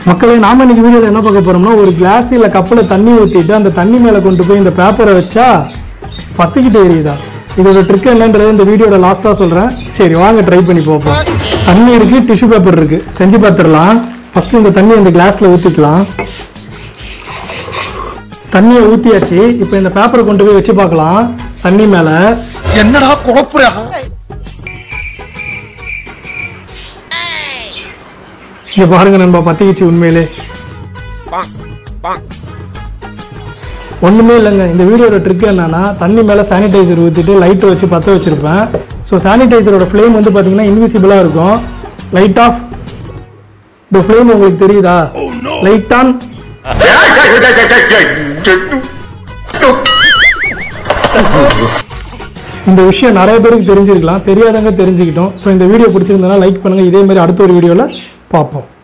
மக்களே நாம இன்னைக்கு வீடியோவில் என்ன பார்க்க போறோம்னா ஒரு கிளாஸ் இல்லை கப்பில் தண்ணி ஊற்றிட்டு அந்த தண்ணி மேலே கொண்டு போய் இந்த பேப்பரை வச்சா பத்திக்கிட்டு எரியுதா. இதோட ட்ரிக் என்னன்றது இந்த வீடியோட லாஸ்ட்டாக சொல்கிறேன். சரி வாங்க ட்ரை பண்ணி பார்ப்போம். தண்ணி இருக்குது, டிஷ்யூ பேப்பர் இருக்குது, செஞ்சு பார்த்துடலாம். ஃபஸ்ட்டு இந்த தண்ணி இந்த கிளாஸில் ஊற்றிக்கலாம். தண்ணியை ஊற்றியாச்சு. இப்போ இந்த பேப்பரை கொண்டு போய் வச்சு பார்க்கலாம். தண்ணி மேலே என்னடா குழப்புறா? இங்க பாருங்க நண்பா, பத்திக்கிச்சு உண்மையிலே. ஒண்ணுமே இல்லைங்க. இந்த வீடியோட ட்ரிக் என்னன்னா தண்ணி மேல சானிடைசர் ஊற்றிட்டு லைட் வச்சு பற்ற வச்சிருப்பேன். ஸோ சானிடைசரோட ஃப்ளேம் வந்து பார்த்தீங்கன்னா இன்விசிபிளாக இருக்கும். Light off. இந்த ஃப்ளேம் உங்களுக்கு தெரியுதா? Light on. இந்த விஷயம் நிறைய பேருக்கு தெரிஞ்சிருக்கலாம், தெரியாதவங்க தெரிஞ்சுக்கிட்டோம். ஸோ இந்த வீடியோ பிடிச்சிருந்தனா லைக் பண்ணுங்க. இதே மாதிரி அடுத்த ஒரு வீடியோவில் பார்ப்போம்.